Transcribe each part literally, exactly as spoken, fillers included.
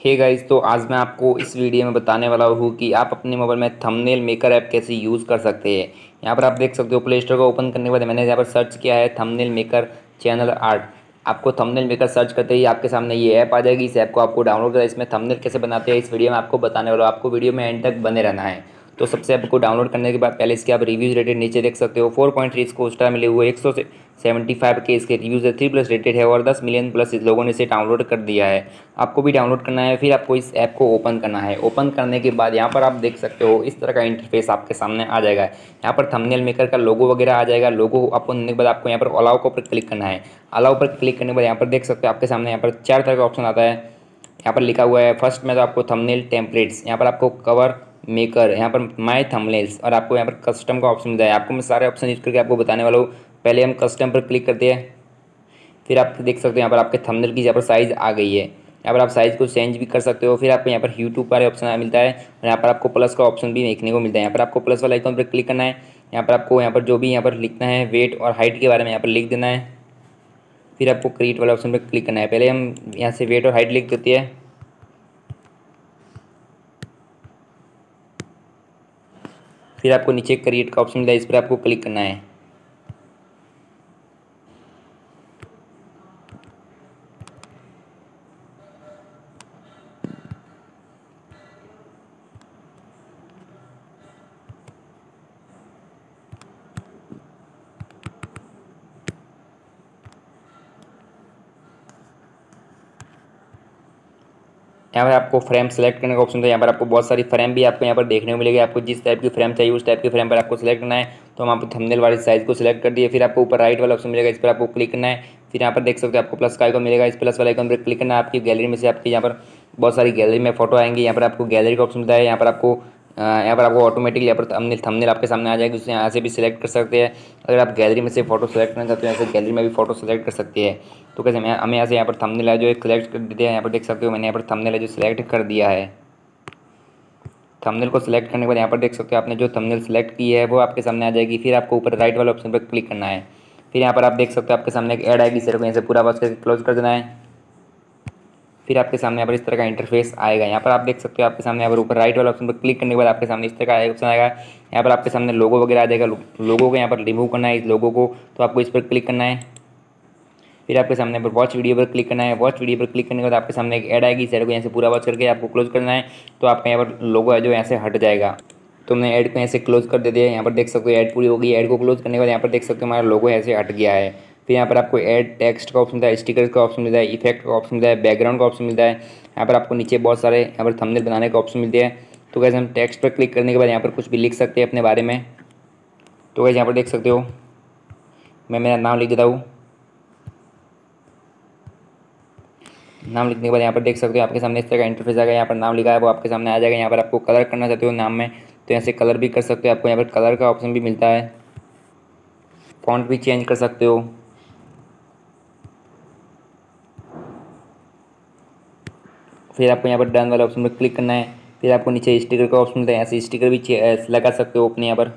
Hey guys, तो आज मैं आपको इस वीडियो में बताने वाला हूँ कि आप अपने मोबाइल में थंबनेल मेकर ऐप कैसे यूज़ कर सकते हैं। यहाँ पर आप देख सकते हो, प्ले स्टोर को ओपन करने के बाद मैंने यहाँ पर सर्च किया है थंबनेल मेकर चैनल आर्ट। आपको थंबनेल मेकर सर्च करते ही आपके सामने ये ऐप आ जाएगी। इस ऐप को आपको डाउनलोड करना है। इसमें थंबनेल कैसे बनाते हैं इस वीडियो में आपको बताने वाला हूँ। आपको वीडियो में एंड तक बने रहना है। तो सबसे आपको डाउनलोड करने के बाद पहले इसके आप रिव्यूज़ रेटेड नीचे देख सकते हो। फोर पॉइंट थ्री इसको स्टार मिले हुए, एक सौ से सेवेंटी फाइव के इसके रिव्यूज़ है, थ्री प्लस रेटेड है और दस मिलियन प्लस इस लोगों ने इसे डाउनलोड कर दिया है। आपको भी डाउनलोड करना है। फिर आपको इस ऐप को ओपन करना है। ओपन करने के बाद यहाँ पर आप देख सकते हो इस तरह का इंटरफेस आपके सामने आ जाएगा। यहाँ पर थंबनेल मेकर का लोगो वगैरह आ जाएगा। लोगो आपको करने के बाद आपको यहाँ पर अलाउ के ऊपर क्लिक करना है। अलाउ पर क्लिक करने के बाद यहाँ पर देख सकते हो आपके सामने यहाँ पर चार तरह का ऑप्शन आता है। यहाँ पर लिखा हुआ है फर्स्ट में तो आपको थंबनेल टेम्पलेट्स, यहाँ पर आपको कवर मेकर, यहाँ पर माय थंबनेल्स और आपको यहाँ पर कस्टम का ऑप्शन मिलता है। आपको मैं सारे ऑप्शन यूज करके आपको बताने वाला हूँ। पहले हम कस्टम पर क्लिक करते हैं। फिर आप देख सकते हो यहाँ पर आपके थंबनेल की यहाँ पर साइज़ आ गई है। यहाँ पर आप साइज़ को चेंज भी कर सकते हो। फिर आपको यहाँ पर यूट्यूब पर ऑप्शन मिलता है और यहाँ पर आपको प्लस का ऑप्शन भी देखने को मिलता है। यहाँ पर आपको प्लस वाला आइकन पर क्लिक करना है। यहाँ पर आपको यहाँ पर जो भी यहाँ पर लिखना है वेट और हाइट के बारे में यहाँ पर लिख देना है। फिर आपको क्रिएट वाला ऑप्शन पर क्लिक करना है। पहले हम यहाँ से वेट और हाइट लिख देते हैं। फिर आपको नीचे क्रिएट का ऑप्शन मिलता है, इस पर आपको क्लिक करना है। यहाँ पर आपको फ्रेम सेलेक्ट करने का ऑप्शन था। यहाँ पर आपको बहुत सारी फ्रेम भी आपको यहाँ पर देखने को मिलेगी। आपको जिस टाइप की फ्रेम चाहिए उस टाइप की फ्रेम पर आपको सेलेक्ट करना है। तो हम आपको थंबनेल वाली साइज़ को सिलेक्ट कर दिए। फिर आपको ऊपर राइट वाला ऑप्शन मिलेगा, इस पर आपको क्लिक करना है। फिर यहाँ पर देख सकते हो आपको प्लस का आइकन मिलेगा, इस प्लस वाले आइकन पर क्लिक करना है। आपकी गैलरी में से आपकी यहाँ पर बहुत सारी गैलरी में फोटो आएंगी। यहाँ पर आपको गैलरी का ऑप्शन मिलता है। यहाँ पर आपको यहाँ पर आपको ऑटोमेटिकली यहाँ पर थंबनेल थंबनेल आपके सामने आ जाएगी। उससे यहाँ से भी सिलेक्ट कर सकते हैं। अगर आप गैलरी में से फोटो सेलेक्ट करना चाहते हो, यहाँ से गैलरी में भी फोटो सेलेक्ट कर सकते हैं। तो कैसे मैं हमें यहाँ से यहाँ पर थंबनेल है जो एक सिलेक्ट कर देते हैं। यहाँ पर देख सकते हो मैंने यहाँ पर थंबनेल है जो सिलेक्ट कर दिया है। थंबनेल को सिलेक्ट करने के बाद यहाँ पर देख सकते हो आपने जो थंबनेल सेलेक्ट की है वो आपके सामने आ जाएगी। फिर आपको ऊपर राइट वाले ऑप्शन पर क्लिक करना है। फिर यहाँ पर आप देख सकते हो आपके सामने एक ऐड आएगी, सिर्फ यहाँ से पूरा बस करके क्लोज कर देना है। फिर आपके सामने यहाँ पर इस तरह का इंटरफेस आएगा। यहाँ पर आप देख सकते हो आपके सामने यहाँ पर ऊपर राइट वाले ऑप्शन पर क्लिक करने के बाद आपके सामने इस तरह का ऑप्शन आएगा। यहाँ पर आपके सामने लोगो वगैरह आ जाएगा। लोगो को यहाँ पर रिमूव करना है, इस लोगो को, तो आपको इस पर क्लिक करना है। फिर आपके सामने पर वॉच वीडियो पर क्लिक करना है। वॉच वीडियो पर क्लिक करने के बाद आपके सामने एक ऐड आएगी, इस ऐड को यहाँ से पूरा वॉच करके आपको क्लोज करना है। तो आपका यहाँ पर लोगो है जो यहाँ से हट जाएगा। तो हमने ऐड को यहाँ से क्लोज कर दे दिया। यहाँ पर देख सकते हो ऐड पूरी हो गई। ऐड को क्लोज करने के बाद यहाँ पर देख सकते हो हमारा लोगो ऐसे हट गया है। फिर यहाँ पर आपको ऐड टेक्स्ट का ऑप्शन मिलता है, स्टिकर का ऑप्शन मिलता है, इफेक्ट का ऑप्शन मिलता है, बैकग्राउंड का ऑप्शन मिलता है। यहाँ पर आपको नीचे बहुत सारे यहाँ पर थंबनेल बनाने का ऑप्शन मिलते हैं। तो कैसे हम टेक्स्ट पर क्लिक करने के बाद यहाँ पर कुछ भी लिख सकते हैं अपने बारे में। तो कैसे यहाँ पर देख सकते हो मैं मेरा नाम लिख देता हूँ। नाम लिखने के बाद यहाँ पर देख सकते हो आपके सामने इस तरह का इंटरफेस आ गया। यहाँ पर नाम लिखा है वो आपके सामने आ जाएगा। यहाँ पर आपको कलर करना चाहते हो नाम में तो यहाँ से कलर भी कर सकते हो। आपको यहाँ पर कलर का ऑप्शन भी मिलता है। फॉन्ट भी चेंज कर सकते हो। फिर आपको यहाँ पर डन वाले ऑप्शन पर क्लिक करना है। फिर आपको नीचे स्टिकर का ऑप्शन मिलता है, यहाँ से स्टिकर भी लगा सकते हो अपने यहाँ पर।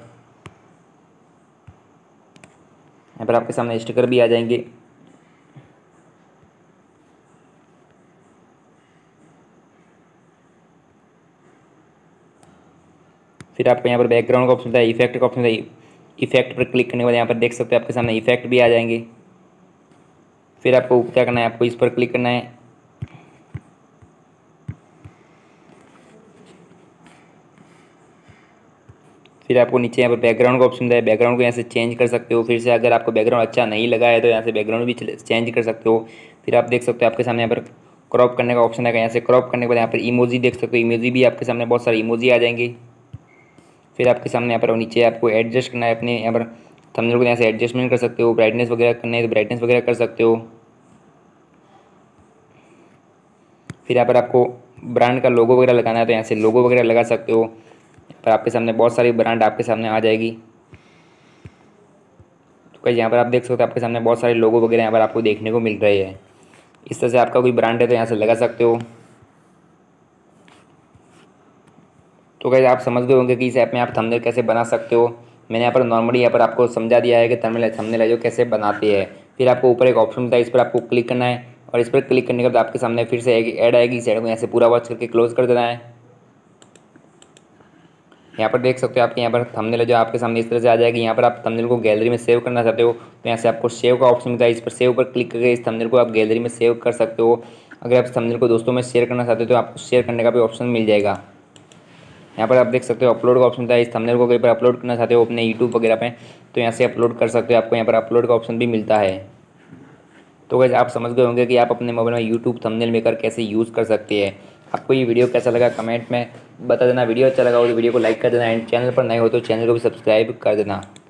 यहाँ पर आपके सामने स्टिकर भी आ जाएंगे। फिर आपको यहाँ पर बैकग्राउंड का ऑप्शन होता है, इफेक्ट का ऑप्शन होता है। इफेक्ट पर क्लिक करने के बाद यहाँ पर देख सकते हो आपके सामने इफेक्ट भी आ जाएंगे। फिर आपको क्या करना है, आपको इस पर क्लिक करना है। फिर आपको नीचे यहाँ पर बैकग्राउंड का ऑप्शन होता है। बैकग्राउंड को यहाँ से चेंज कर सकते हो। फिर से अगर आपको बैकग्राउंड अच्छा नहीं लगा है तो यहाँ से बैकग्राउंड भी चेंज कर सकते हो। फिर आप देख सकते हो आपके सामने यहाँ पर क्रॉप करने का ऑप्शन है। यहाँ से क्रॉप करने के बाद यहाँ पर इमोजी देख सकते हो। इमोजी भी आपके सामने बहुत सारी इमोजी आ जाएंगी। फिर आपके सामने यहाँ पर नीचे आपको एडजस्ट करना है अपने यहाँ पर थंबनेल को, यहाँ से एडजस्टमेंट कर सकते हो। ब्राइटनेस वगैरह करना है तो ब्राइटनेस वगैरह कर सकते हो। फिर यहाँ पर आपको ब्रांड का लोगो वगैरह लगाना है तो यहाँ से लोगो वगैरह लगा सकते हो। यहाँ पर आपके सामने बहुत सारी ब्रांड आपके सामने आ जाएगी। तो कहीं यहाँ पर आप देख सकते हो आपके सामने बहुत सारे लोगो वगैरह यहाँ पर आपको देखने को मिल रहे हैं। इस तरह से आपका कोई ब्रांड है तो यहाँ से लगा सकते हो। तो गाइस आप समझ गए होंगे कि इस ऐप में आप थंबनेल कैसे बना सकते हो। मैंने यहाँ पर नॉर्मली यहाँ पर आपको समझा दिया है कि थंबनेल थंबनेल है जो कैसे बनाते हैं। फिर आपको ऊपर एक ऑप्शन मिलता है, इस पर आपको क्लिक करना है। और इस पर क्लिक करने के बाद आपके सामने फिर से ऐड आएगी। इस ऐड को यहाँ से पूरा वॉच करके क्लोज कर देना है। यहाँ पर देख सकते हो आपके यहाँ पर थंबनेल जो आपके सामने इस तरह से आ जाएगी। यहाँ पर आप थंबनेल को गैलरी में सेव करना चाहते हो तो यहाँ से आपको सेव का ऑप्शन मिलता है। इस पर सेव पर क्लिक करके इस थंबनेल को आप गैलरी में सेव कर सकते हो। अगर आप थंबनेल को दोस्तों में शेयर करना चाहते हो तो आपको शेयर करने का भी ऑप्शन मिल जाएगा। यहाँ पर आप देख सकते हो अपलोड का ऑप्शन मिलता है। इस थंबनेल को कहीं पर अपलोड करना चाहते हो अपने यूट्यूब वगैरह पे तो यहाँ से अपलोड कर सकते हो। आपको यहाँ पर अपलोड का ऑप्शन भी मिलता है। तो गाइस आप समझ गए होंगे कि आप अपने मोबाइल में यूट्यूब थंबनेल मेकर कैसे यूज़ कर सकते हैं। आपको ये वीडियो कैसा लगा कमेंट में बता देना। वीडियो अच्छा लगा हो तो वीडियो को लाइक कर देना एंड चैनल पर नए हो तो चैनल को भी सब्सक्राइब कर देना।